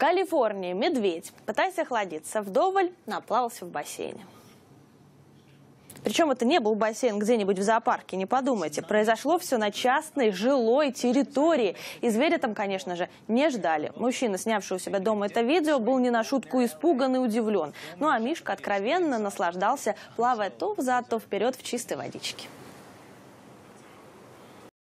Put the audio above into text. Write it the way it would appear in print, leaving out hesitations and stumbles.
Калифорния. Медведь, пытаясь охладиться вдоволь, наплавался в бассейне. Причем это не был бассейн где-нибудь в зоопарке, не подумайте. Произошло все на частной жилой территории. И зверя там, конечно же, не ждали. Мужчина, снявший у себя дома это видео, был не на шутку испуган и удивлен. Ну а Мишка откровенно наслаждался, плавая то взад, то вперед в чистой водичке.